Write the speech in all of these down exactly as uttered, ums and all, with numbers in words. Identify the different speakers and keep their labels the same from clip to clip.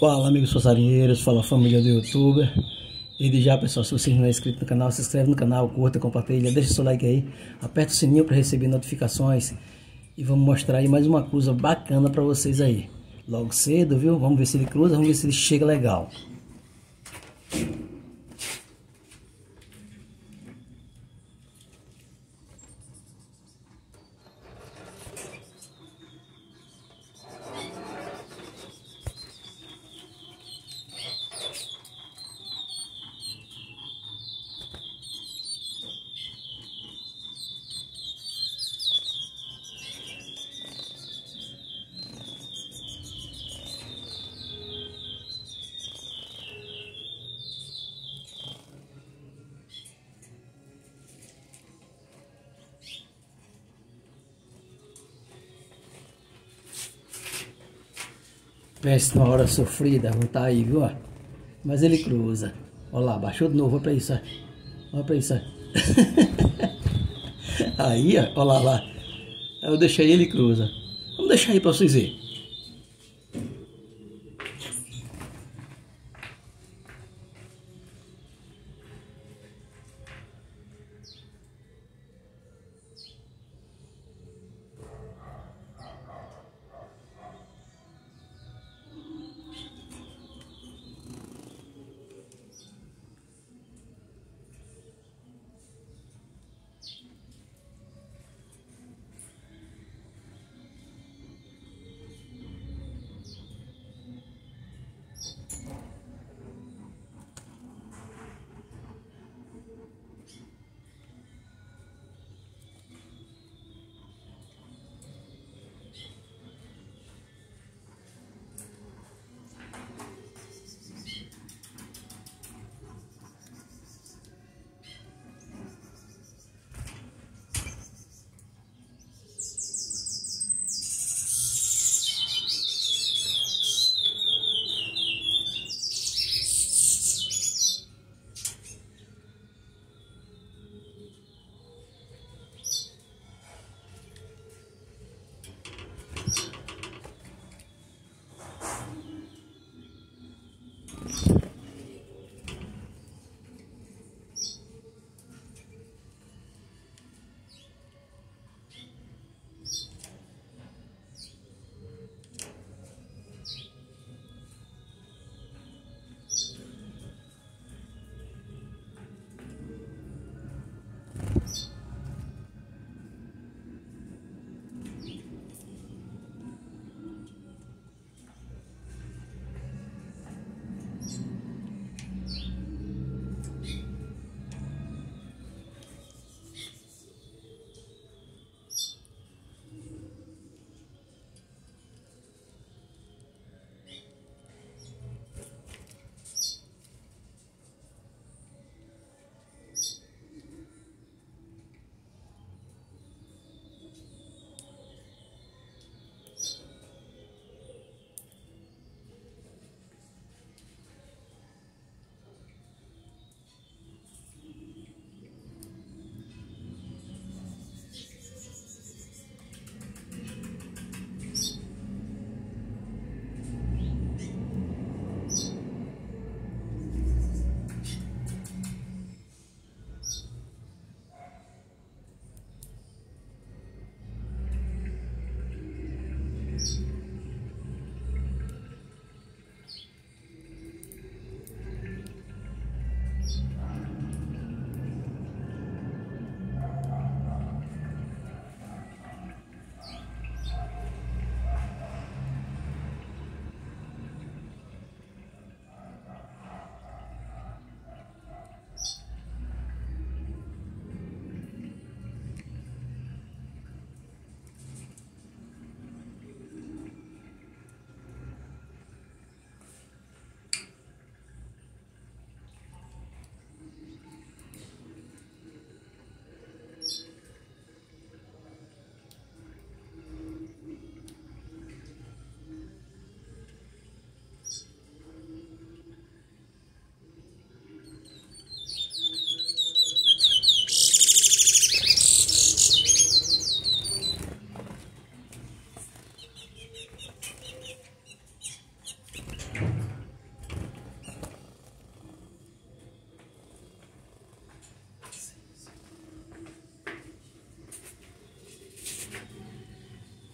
Speaker 1: Fala, amigos passarinheiros, fala família do youtuber. E de já, pessoal, se você não é inscrito no canal, se inscreve no canal, curta, compartilha, deixa seu like aí, aperta o sininho para receber notificações. E vamos mostrar aí mais uma cruza bacana para vocês aí. Logo cedo, viu? Vamos ver se ele cruza, vamos ver se ele chega legal. Pense numa hora sofrida, não tá aí, viu? Mas ele cruza. Olha lá, baixou de novo, olha pra isso, ó. Olha pra isso, ó. Aí, ó, olha lá, lá. Eu deixei ele cruza. Vamos deixar aí pra vocês verem.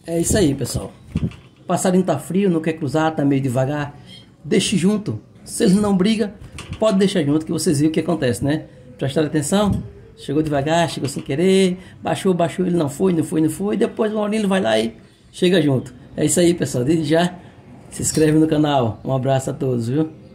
Speaker 1: É isso aí, pessoal. O passarinho tá frio, não quer cruzar, tá meio devagar. Deixe junto. Se eles não brigam, pode deixar junto, que vocês viram o que acontece, né? Prestaram atenção? Chegou devagar, chegou sem querer, baixou, baixou, ele não foi, não foi, não foi. Depois o Maurinho vai lá e chega junto. É isso aí, pessoal. Desde já, se inscreve no canal. Um abraço a todos, viu?